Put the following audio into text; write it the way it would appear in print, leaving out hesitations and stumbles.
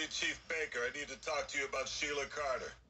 Deputy Chief Baker. I need to talk to you about Sheila Carter.